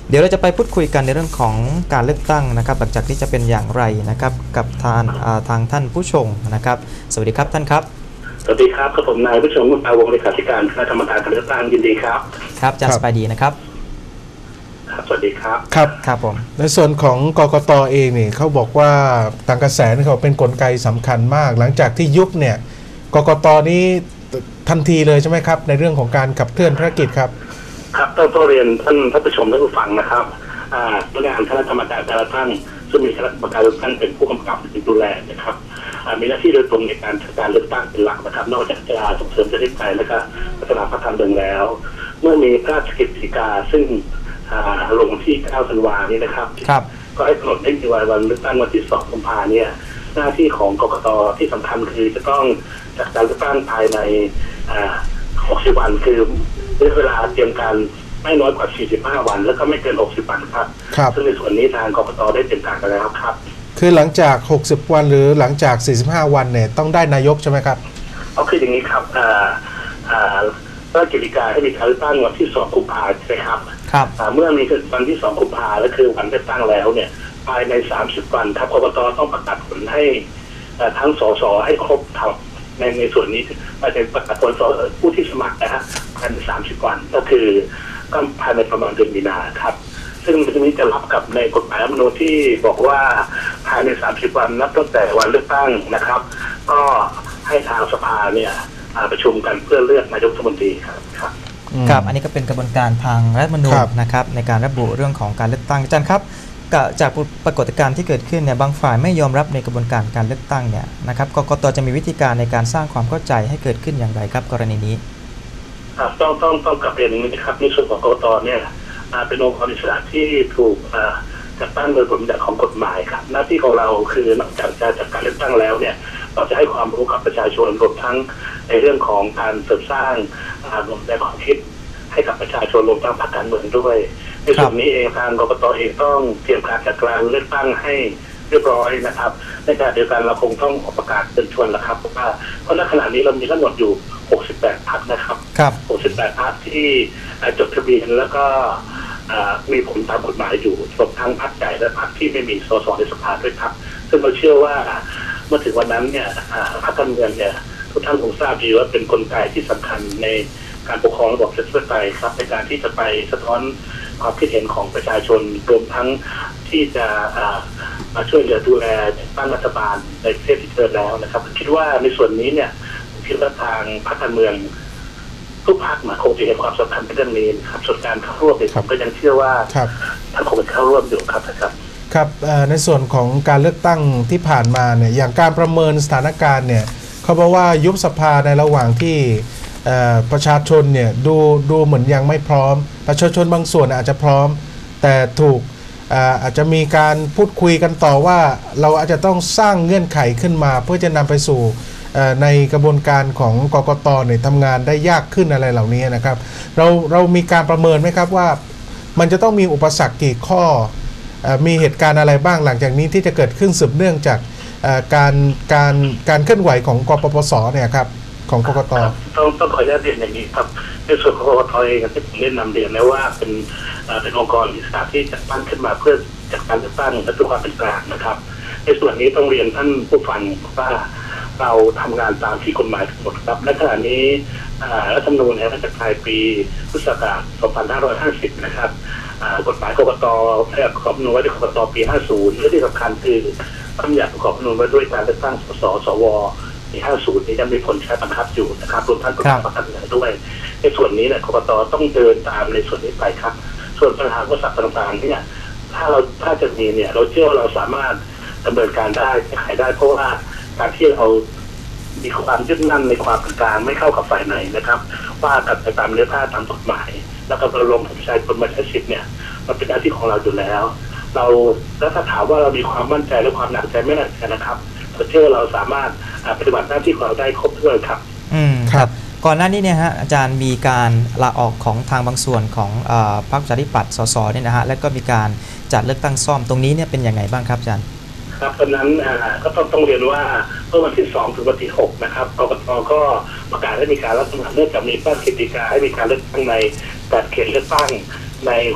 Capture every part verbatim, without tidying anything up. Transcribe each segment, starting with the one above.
เดี๋ยวเราจะไปพูดคุยกันในเรื่องของการเลือกตั้งนะครับหลังจากที่จะเป็นอย่างไรนะครับกับทางทางท่านผู้ชมนะครับสวัสดีครับท่านครับสวัสดีครับกับผมนายผู้ชมมุตาวงศ์เลขาธิการคณะกรรมการการเลือกตั้งยินดีครับครับอาจารย์สบายดีนะครับสวัสดีครับครับครับผมในส่วนของกกต.เองเนี่ยเขาบอกว่าทางกระแสเขาเป็นกลไกสำคัญมากหลังจากที่ยุบเนี่ยกกต.นี้ทันทีเลยใช่ไหมครับในเรื่องของการขับเคลื่อนภารกิจครับครับต้องต้องเรียนท่านท่านผู้ชมท่านผู้ฟังนะครับอ่าตัวงานคณะกรรมการการเลือกตั้งซึ่งมีคณะกรรมการเลือกตั้งเป็นผู้กำกับเป็นดูแลนะครับมีหน้าที่โดยตรงในการจัดการเลือกตั้งเป็นหลักนะครับนอกจากจะส่งเสริมประชาธิปไตยและก็พัฒนาพรรคการเมืองแล้วเมื่อมีพระราชกฤษฎีกาซึ่งลงที่เก้าธันวานี้นะครับก็ให้กำหนดให้มีวันเลือกตั้งวันที่สองกุมภาพันธ์เนี่ยหน้าที่ของกกต.ที่สำคัญคือจะต้องจัดการเลือกตั้งภายในหกสิบวันคือเวลาเตรียมการไม่น้อยกว่าสี่สิบห้าวันแล้วก็ไม่เกินหกสิบวันครับซึ่งในส่วนนี้ทางกกต.ได้เตรียมการกันแล้วครับคือหลังจากหกสิบวันหรือหลังจากสี่สิบห้าวันเนี่ยต้องได้นายกใช่ไหมครับเอาคืออย่างนี้ครับอ่าอ่าพระราชกฤษฎีกาให้มีการเลือกตั้งวันที่สองกุมภาพันธ์ใช่ไหมครับครับเมื่อมีวันที่สองกุมภาพันธ์และคือวันเลือกตั้งแล้วเนี่ยภายในสามสิบวันครับกกต.ต้องประกาศผลให้ทั้งสสให้ครบทั้งในในส่วนนี้ภายในประกาศผลผู้ที่สมัครนะฮะภายในสามสิบวันก็คือก็ภายในประมาณเดือนมีนาครับซึ่งตรงนี้จะรับกับในกฎหมายรัฐธรรมนูญที่บอกว่าภายในสามสิบวันนับตั้งแต่วันเลือกตั้งนะครับก็ให้ทางสภาเนี่ยประชุมกันเพื่อเลือกนายกรัฐมนตรีครับครับครับอันนี้ก็เป็นกระบวนการทางรัฐธรรมนูญนะครับในการระบุเรื่องของการเลือกตั้งอาจารย์ครับจากปรากฏการณ์ที่เกิดขึ้นเนี่ยบางฝ่ายไม่ยอมรับในกระบวนการการเลือกตั้งเนี่ยนะครับกกต.จะมีวิธีการในการสร้างความเข้าใจให้เกิดขึ้นอย่างไรครับกรณีนี้ครับต้องต้องต้องกลับเรียนนะครับในส่วนของกกต.เนี่ยเป็นองค์กรอิสระที่ถูกจัดตั้งโดยผลบัญญัติของกฎหมายครับหน้าที่ของเราคือนอกจากจะจัดการเลือกตั้งแล้วเนี่ยเราจะให้ความรู้กับประชาชนรวมทั้งในเรื่องของการเสริมสร้างรวมในความคิดให้กับประชาชนรวมทั้งพรรคการเมืองด้วยในส่วนนี้เองทางกกต.เองต้องเตรียมการจัดการเลือกตั้งให้เรียบร้อยนะครับในขณะเดียวกันเราคงต้องออกประกาศเชิญชวนแล้วครับเพราะว่าเพราะณขณะนี้เรามีทั้งหมดอยู่หกสิบแปดพรรคนะครับหกสิบแปดพรรคที่จดทะเบียนแล้วก็มีผลตามกฎหมายอยู่รวมทั้งพรรคใหญ่และพรรคที่ไม่มีสสในสภาด้วยครับซึ่งเราเชื่อว่าเมื่อถึงวันนั้นเนี่ยพรรคการเมืองเนี่ยทุกท่านคงทราบดีว่าเป็นกลไกที่สำคัญในการปกครองระบบประชาธิปไตยครับในการที่จะไปสะท้อนความคิดเห็นของประชาชนรวมทั้งที่จะมาช่วยเหลือดูแลตั้งรัฐบาลในประเทศที่เกิดแล้วนะครับคิดว่าในส่วนนี้เนี่ยคิดว่าทางพรรคการเมืองทุกพรรคคงจะเห็นความสำคัญในเรื่องนี้ครับส่วนการเข้าร่วมเนี่ยผมก็ยังเชื่อว่าท่านคงจะเข้าร่วมอยู่ครับนะครับครับในส่วนของการเลือกตั้งที่ผ่านมาเนี่ยอย่างการประเมินสถานการณ์เนี่ยเขาบอกว่ายุบสภาในระหว่างที่ประชาชนเนี่ยดูดูเหมือนยังไม่พร้อมประชาชนบางส่วนอาจจะพร้อมแต่ถูกอาจจะมีการพูดคุยกันต่อว่าเราอาจจะต้องสร้างเงื่อนไขขึ้นมาเพื่อจะนำไปสู่ในกระบวนการของกกต.เนี่ยทำงานได้ยากขึ้นอะไรเหล่านี้นะครับเราเรามีการประเมินไหมครับว่ามันจะต้องมีอุปสรรคกี่ข้อมีเหตุการณ์อะไรบ้างหลังจากนี้ที่จะเกิดขึ้นสืบเนื่องจากการการการเคลื่อนไหวของกปปส.เนี่ยครับของกกต. ต้องต้องขออนุญาตเรียนอย่างนี้ครับในส่วนของกกต.เองที่ผมได้นำเรียนแล้วว่าเป็นเป็นองค์กรอิสระที่จัดตั้งขึ้นมาเพื่อจัดการเลือกตั้งและด้วยความเป็นกลางนะครับในส่วนนี้ต้องเรียนท่านผู้ฟังว่าเราทำงานตามที่กฎหมายทั้งหมดครับและขณะนี้รัฐธรรมนูญแห่งราชอาณาจักรไทยปีพุทธศักราชสองพันห้าร้อยห้าสิบนะครับกฎหมายกกต.ประกอบนูญไว้ด้วยกกต.ปีห้าสิบและที่สำคัญคือบัญญัติประกอบนูญไว้ด้วยการเลือกตั้งสสสวปีห้าสิบนี้ยังมีผลใช้บังคับอยู่นะครับรวมทั้งกฎหมายประกันด้วยในส่วนนี้เนี่ยกกต.ต้องเดินตามในส่วนนี้ไปครับส่วนปัญหาอุปสรรคต่างๆเนี่ยถ้าเราถ้าจะมีเนี่ยเราเชื่อว่าเราสามารถดำเนินการได้แก้ไขได้เพราะว่าการที่เรามีความยึดมั่นในความเป็นกลางไม่เข้ากับฝ่ายไหนนะครับว่ากันไปตามเนื้อผ้าตามกฎหมายแล้วก็ระดมประชาชนมาใช้สิทธิ์เนี่ยมันเป็นหน้าที่ของเราอยู่แล้วเราแล้วถ้าถามว่าเรามีความมั่นใจและความหนักใจไม่หนักใจนะครับเราเชื่อว่าเราสามารถปฏิบัติหน้าที่ของเราได้ครบถ้วนครับอืมครับก่อนหน้านี้เนี่ยฮะอาจารย์มีการลาออกของทางบางส่วนของพรรคประชาธิปัตย์สสเนี่ยนะฮะและก็มีการจัดเลือกตั้งซ่อมตรงนี้เนี่ยเป็นยังไงบ้างครับอาจารย์ครับตอนนั้นก็ต้องต้องเรียนว่าเมื่อวันที่สองถึงวันที่หกนะครับกกต.ก็ประกาศให้มีการรับสมัครเนื่องจากมีพระราชกฤษฎีกาให้มีการเลือกตั้งในแปดเขตเลือกตั้งในหก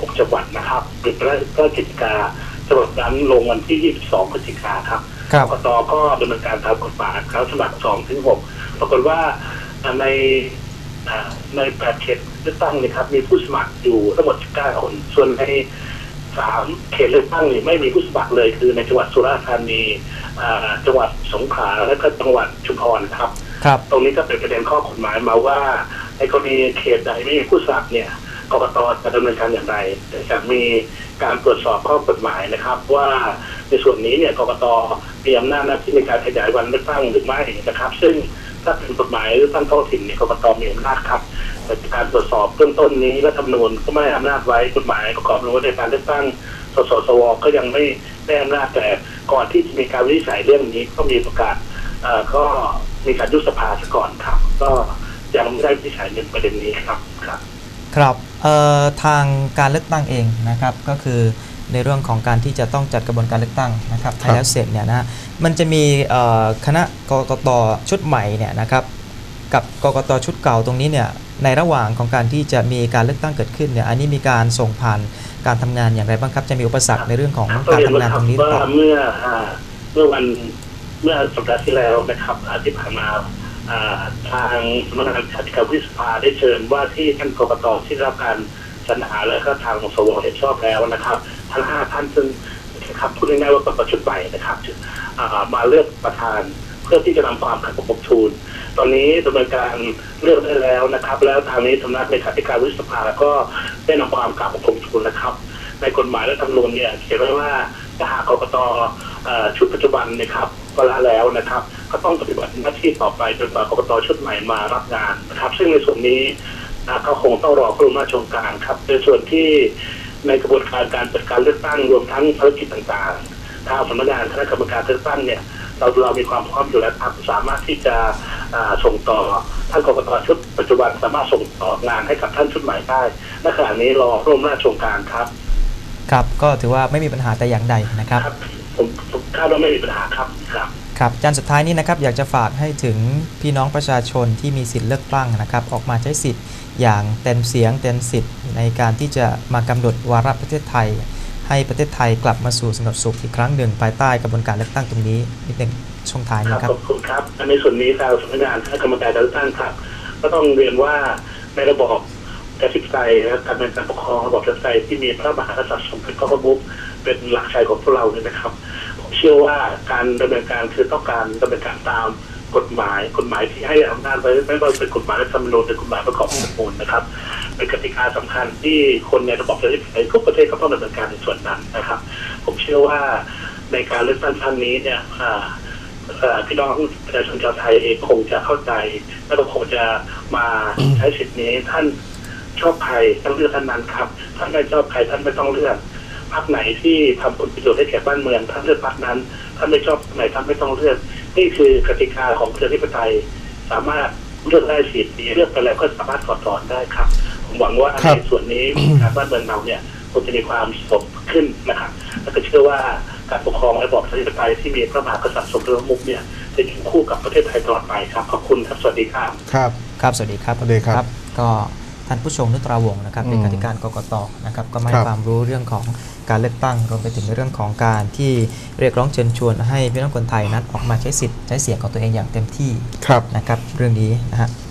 หกจังหวัดนะครับเป็นพระราชกิจการฉบับนั้นลงวันที่ยี่สิบสองพฤศจิกายนครับกกตก็ดำเนินการตามกฎหมายครับฉบับสองถึงหกปรากฏว่าในในแปดเขตเลือกตั้งนี่ครับมีผู้สมัครอยู่ทั้งหมดสิบเก้าคนส่วนในสามเขตเลือกตั้งนี่ไม่มีผู้สมัครเลยคือในจังหวัดสุราษฎร์ธานีจังหวัดสงขลาและก็จังหวัดชุมพรครับตรงนี้ก็เป็นประเด็นข้อกฎหมายมาว่าในกรณีเขตใดไม่มีผู้สมัครเนี่ยกกตจะดำเนินการอย่างไรจะมีการตรวจสอบข้อกฎหมายนะครับว่าในส่วนนี้เนี่ยกกตมีอำนาจหน้าที่ในการขยายวันเลือกตั้งหรือไม่นะครับซึ่งถ้าเป็นกฎหมายเลือกตั้งท้องถิ่นเนี่ยกกตมีอำนาจครับแต่การตรวจสอบเบื้องต้นนี้รัฐธรรมนูญก็ไม่ได้อำนาจไว้กฎหมายประกอบระเบียบในการเลือกตั้งสสสวก็ยังไม่ได้อำนาจแต่ก่อนที่จะมีการวินิจฉัยเรื่องนี้ก็มีประกาศก็มีการยุบสภาซะก่อนครับก็ยังไม่ได้วินิจฉัยในประเด็นนี้ครับครับครับทางการเลือกตั้งเองนะครับก็คือในเรื่องของการที่จะต้องจัดกระบวนการเลือกตั้งนะครับให้แล้วเสร็จเนี่ยนะมันจะมีคณะกกตชุดใหม่เนี่ยนะครับกับกกตชุดเก่าตรงนี้เนี่ยในระหว่างของการที่จะมีการเลือกตั้งเกิดขึ้นเนี่ยอันนี้มีการส่งผ่านการทำงานอย่างไรบ้างครับจะมีอุปสรรคในเรื่องของการทำงานตรงนี้หรือเปล่าเมื่อเมื่อวันเมื่อสัปดาห์ที่แล้วนะครับที่ผ่านมาทางสำนักงานคณะกรรมการวุฒิสภาได้เชิญว่าที่ท่านกกตที่รับการสรรหาและก็ทางสวเห็นชอบแล้วนะครับทั้งห้าท่านซึ่งครับพูดง่ายๆว่ากกตชุดใหม่นะครับมาเลือกประธานเพื่อที่จะนำความขัดปกทูลตอนนี้ดำเนินการเลือกได้แล้วนะครับแล้วทางนี้สำนักเลขาธิการวุฒิสภาก็ได้นำความขัดปกทูลนะครับในกฎหมายและธรรมนูญเนี่ยเขียนไว้ว่าถ้าหากกกตชุดปัจจุบันนะครับก็ละแล้วนะครับก็ต้องปฏิบัติหน้าที่ต่อไปจนกว่ากกตชุดใหม่มารับงานนะครับซึ่งในส่วนนี้ก็คงต้องรอพระบรมราชโองการครับในส่วนที่ในกระบวนการการจัดการเลือกตั้งรวมทั้งภารกิจต่างๆทางสำนักงานคณะกรรมการเลือกตั้งเนี่ยเราเรามีความพร้อมอยู่แล้วครับสามารถที่จะส่งต่อท่านกกตชุดปัจจุบันสามารถส่งต่องานให้กับท่านชุดใหม่ได้ณขณะนี้รอพระบรมราชโองการครับครับก็ถือว่าไม่มีปัญหาแต่อย่างใดนะครับผมผมคาดว่าไม่มีปัญหาครับครับครับอาจารย์สุดท้ายนี้นะครับอยากจะฝากให้ถึงพี่น้องประชาชนที่มีสิทธิ์เลือกตั้งนะครับออกมาใช้สิทธิ์อย่างเต็มเสียงเต็มสิทธิ์ในการที่จะมากำหนดวาระประเทศไทยให้ประเทศไทยกลับมาสู่สงบสุขอีกครั้งหนึ่งภายใต้กระบวนการเลือกตั้งตรงนี้นิดหนึ่งช่วงท้ายนี้ครับขอบคุณครับในส่วนนี้ทางสำนักงานคณะกรรมการการเลือกตั้งครับก็ต้องเรียนว่าในระบบการศึกษาและการเป็นการปกครองระบบการศึกษาที่มีพระมหากษัตริย์ทรงเป็นข้อมุกเป็นหลักใจของพวกเราเนี่ยนะครับผมเชื่อว่าการดำเนินการคือต้องการดำเนินการตามกฎหมายกฎหมายที่ให้อำนาจไว้ไม่ว่าเป็นกฎหมายรัฐธรรมนูญหรือกฎหมายประกอบรัฐธรรมนูญนะครับเป็นกติกาสำคัญที่คนในระบบประชาธิปไตยทุกประเทศก็ต้องดำเนินการในส่วนนั้นนะครับผมเชื่อว่าในการเลือกตั้งครั้งนี้เนี่ยพี่น้องประชาชนชาวไทยเองคงจะเข้าใจและก็คงจะมาใช้สิทธินี้ท่านชอบใครท่านเลือกท่านนั้นครับท่านไม่ชอบใครท่านไม่ต้องเลือกพรรคไหนที่ทำผลประโยชน์ให้แก่บ้านเมืองท่านเลือกพรรคนั้นท่านไม่ชอบไหนท่านไม่ต้องเลือกนี่คือกติกาของประชาธิปไตยสามารถเลือกได้สิทธิ์เลือกไปแล้วก็สามารถถอดถอนได้ครับผมหวังว่าในส่วนนี้การบ้านเมืองเราเนี่ยคงจะมีความสงบขึ้นนะครับและก็เชื่อว่าการปกครองระบอบประชาธิปไตยที่มีพระมหากษัตริย์ทรงเป็นประมุขเนี่ยจะอยู่คู่กับประเทศไทยตลอดไปครับขอบคุณครับสวัสดีครับครับครับสวัสดีครับสวัสดีครับก็ท่านผู้ชมนุตราวงศ์นะครับเป็นกรรมการกกตนะครับก็ให้ความรู้เรื่องของการเลือกตั้งรวมไปถึงในเรื่องของการที่เรียกร้องเชิญชวนให้พี่น้องคนไทยนั้นออกมาใช้สิทธิ์ใช้เสียงของตัวเองอย่างเต็มที่นะครับเรื่องนี้นะฮะ